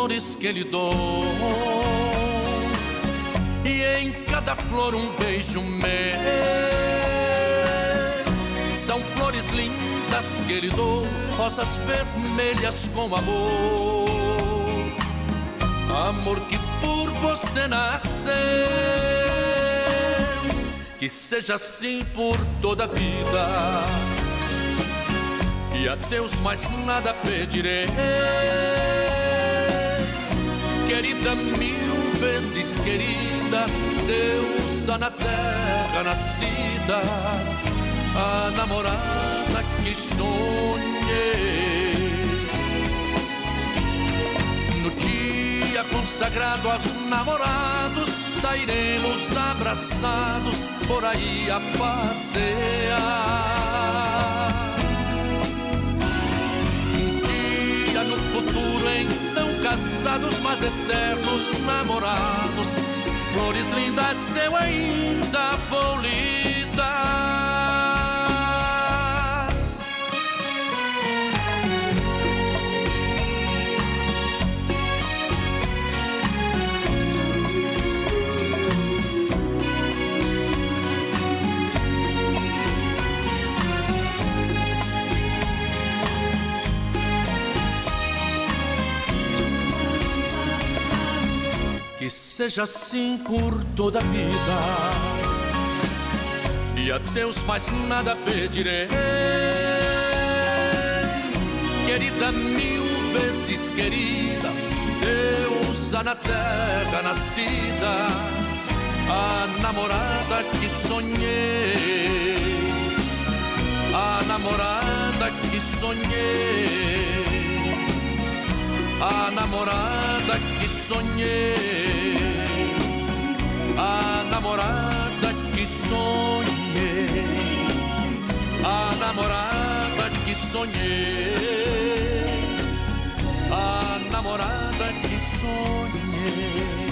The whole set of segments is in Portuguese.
flores que lhe dou, e em cada flor um beijo meu. São flores lindas que lhe dou, rosas vermelhas com amor. Amor que por você nasceu, que seja assim por toda a vida. E a Deus mais nada pedirei, querida, mil vezes querida, deusa na terra nascida, a namorada que sonhei. No dia consagrado aos namorados, sairemos abraçados por aí a passear. No futuro, então casados, mas eternos namorados, flores lindas eu ainda vou lhe dar. Que seja assim por toda a vida, e a Deus mais nada pedirei, querida, mil vezes querida, deusa na terra nascida, a namorada que sonhei, a namorada que sonhei, a namorada que sonhei, a namorada que sonhei, a namorada que sonhei, a namorada que sonhei.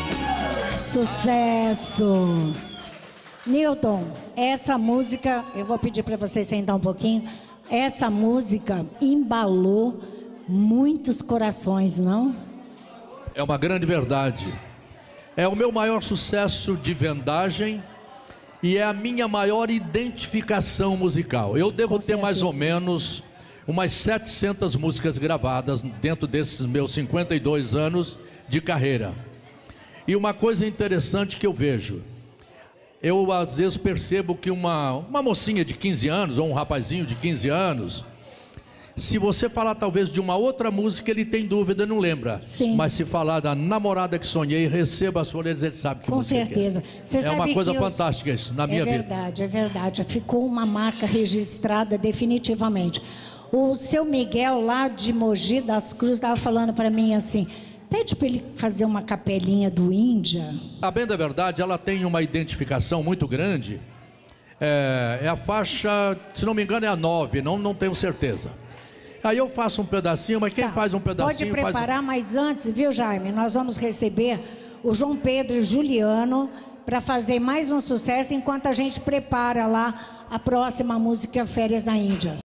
Sucesso! Newton, essa música, eu vou pedir para você sentar um pouquinho. Essa música embalou muitos corações, não? É uma grande verdade. É o meu maior sucesso de vendagem e é a minha maior identificação musical. Eu devo ter mais ou menos umas 700 músicas gravadas dentro desses meus 52 anos de carreira. E uma coisa interessante que eu vejo, eu às vezes percebo que uma mocinha de 15 anos ou um rapazinho de 15 anos, se você falar talvez de uma outra música, ele tem dúvida, não lembra. Sim. Mas se falar da namorada que sonhei, receba as flores, ele sabe que com música certeza. É. É uma coisa fantástica isso na minha vida. É verdade, é verdade. Ficou uma marca registrada definitivamente. O seu Miguel lá de Mogi das Cruzes estava falando para mim assim, pede para ele fazer uma capelinha do Índia. A bem da verdade, ela tem uma identificação muito grande. É a faixa, se não me engano, é a 9, não tenho certeza. Aí eu faço um pedacinho, mas quem faz um pedacinho... Pode preparar, mas antes, viu, Jaime? Nós vamos receber o João Pedro e Juliano para fazer mais um sucesso, enquanto a gente prepara lá a próxima música, Férias na Índia.